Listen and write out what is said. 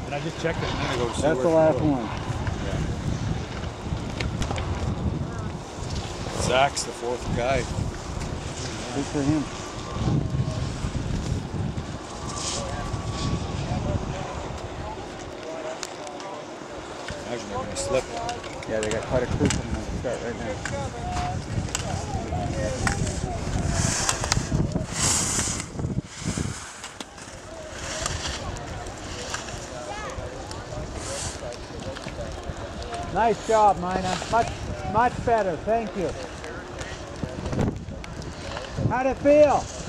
And I just checked it a minute ago to see That's where the it last goes. one. Yeah. Zach's the fourth guy. Good for him. Imagine they're going to slip. Yeah, they got quite a crew coming on the start right now. Nice job, Mina. Much better. Thank you. How'd it feel?